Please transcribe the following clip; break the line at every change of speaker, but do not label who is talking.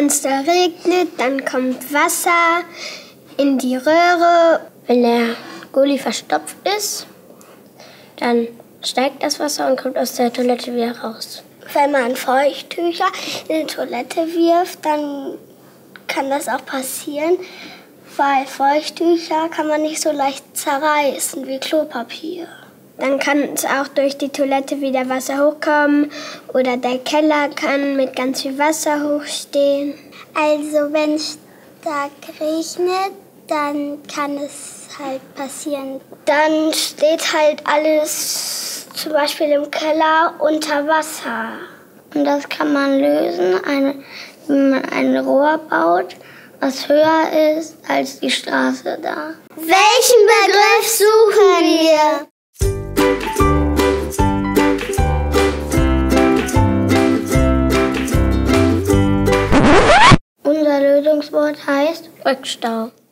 Wenn es da regnet, dann kommt Wasser in die Röhre. Wenn der Gully verstopft ist, dann steigt das Wasser und kommt aus der Toilette wieder raus. Wenn man Feuchttücher in die Toilette wirft, dann kann das auch passieren, weil Feuchttücher kann man nicht so leicht zerreißen wie Klopapier. Dann kann es auch durch die Toilette wieder Wasser hochkommen oder der Keller kann mit ganz viel Wasser hochstehen. Also wenn es stark regnet, dann kann es halt passieren. Dann steht halt alles zum Beispiel im Keller unter Wasser. Und das kann man lösen, wenn man ein Rohr baut, was höher ist als die Straße da. Welchen Begriff suchen wir? Unser Lösungswort heißt Rückstau.